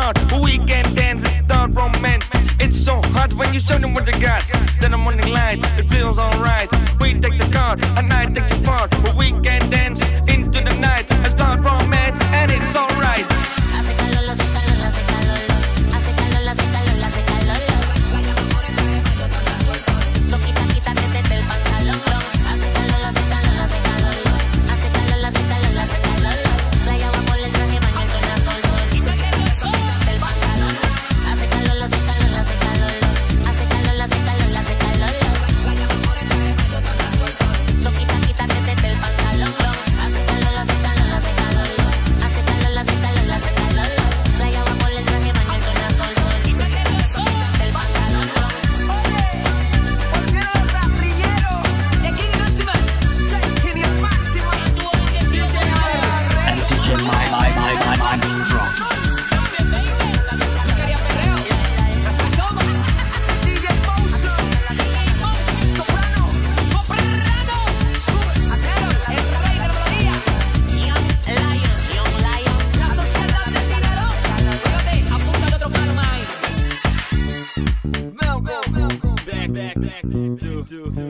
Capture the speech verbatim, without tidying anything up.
start. We can dance and start romance. It's so hot when you show them what you got. Then the morning light, it feels alright. We take the car and I take the part. We can dance into the night and start romance, and it's alright. Hace calor, hace calor, hace calor. Hace calor, hace calor, hace calor. Playa vamos de traje medio con la sol sol. So quita, quítate del pantalón. Hace calor, hace calor, hace calor. Hace calor, hace calor, hace calor. Playa vamos de traje baño con la sol sol. Y se queda eso del pantalón. Hace calor, hace calor, hace calor. Hace calor, hace calor, hace calor. Playa vamos de traje medio con la sol sol. So quita, quítate del pantalón. Hace calor, hace calor, hace calor. Hace calor, hace calor, hace calor. Playa vamos de traje baño con la sol sol. Y se queda eso del pantalón. Porque los rastrilleros de King Máxima, King es Máxima. And D J My My My My My Strong. Quería perreo. Toma. D J Motion. Soprano. Soprano. Sube. Acero. El rey de la melodía. Young Lion, Young Lion. La sociedad del dinero. Fíjate, apunta de otro palo más. Welcome back, back, back to, to, to